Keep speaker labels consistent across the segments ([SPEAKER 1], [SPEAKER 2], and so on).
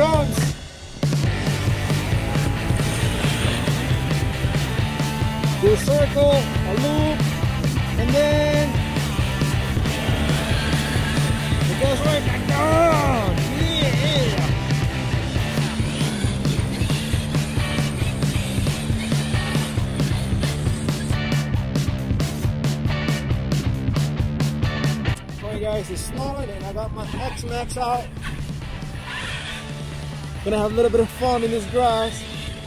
[SPEAKER 1] comes. Do a circle, a loop, and then it goes right back down. Yeah. Alright guys, it's snowing and I got my X-Max out. Gonna have a little bit of fun in this grass.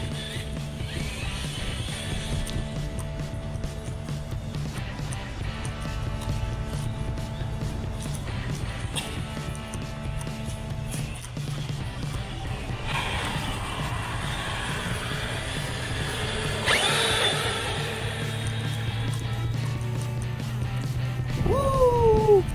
[SPEAKER 1] Woo!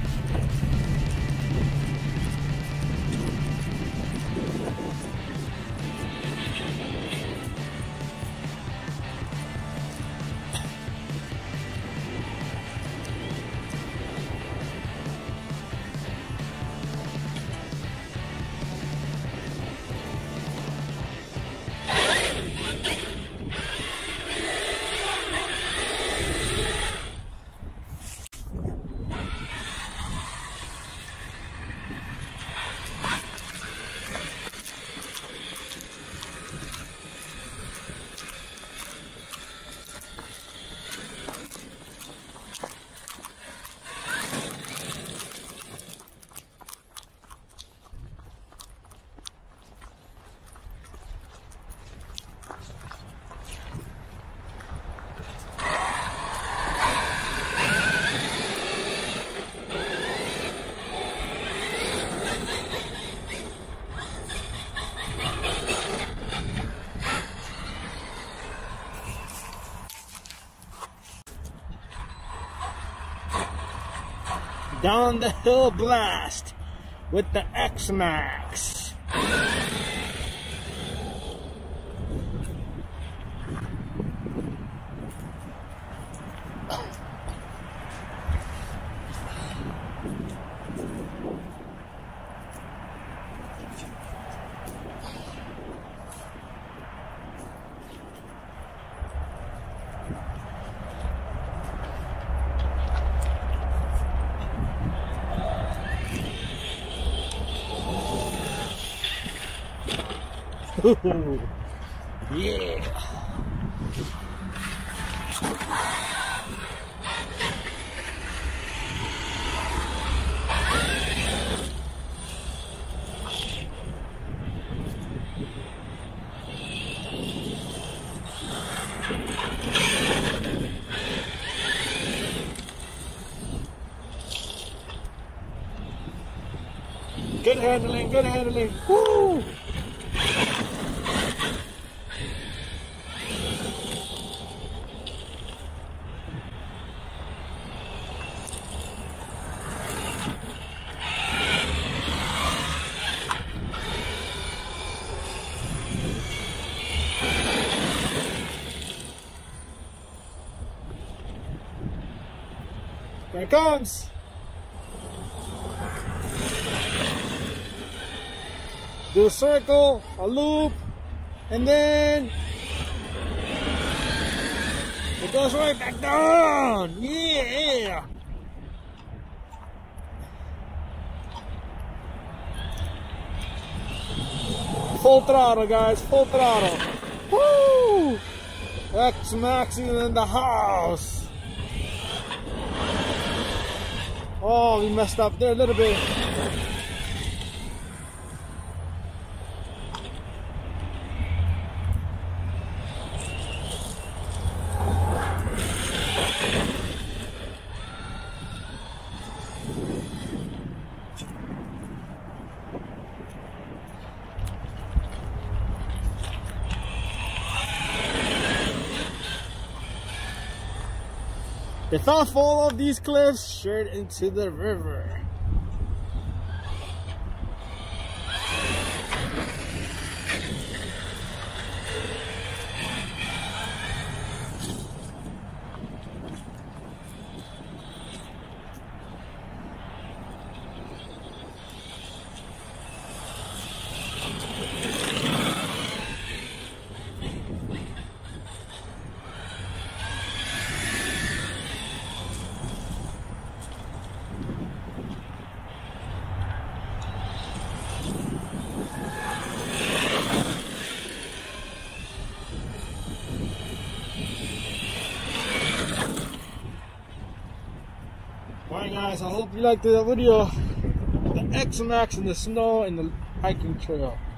[SPEAKER 1] Down the hill blast with the X-Max. Ooh, yeah. Good handling, good handling. Woo! There it comes. Do a circle, a loop, and then it goes right back down. Yeah. Full throttle, guys, full throttle. Woo! X-Max is in the house. Oh, we messed up there a little bit. If I fall off these cliffs, straight into the river. guys, I hope you liked the video. The X-Maxx in the snow and the hiking trail.